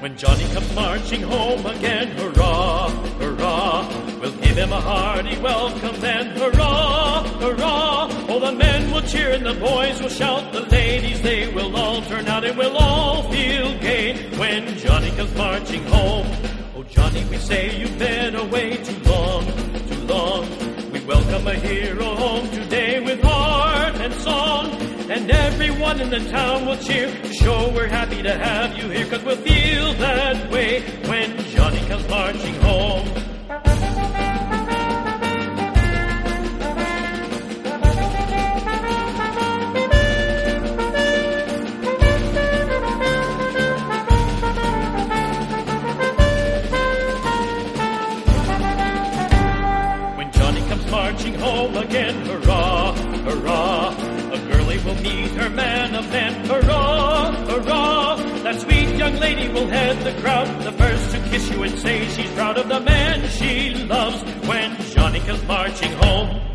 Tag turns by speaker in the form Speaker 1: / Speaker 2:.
Speaker 1: When Johnny comes marching home again, hurrah, hurrah, we'll give him a hearty welcome then, hurrah, hurrah. Oh, the men will cheer and the boys will shout, the ladies, they will all turn out and we'll all feel gay when Johnny comes marching home. Oh, Johnny, we say you've been away too long, too long. We welcome a hero home today with heart and song. And everyone in the town will cheer to show we're happy to have you here, 'cause we'll feel that way when Johnny comes marching home. When Johnny comes marching home again, hurrah, hurrah, will meet her man of men, hurrah, hurrah. That sweet young lady will head the crowd, the first to kiss you and say she's proud of the man she loves when Johnny comes marching home.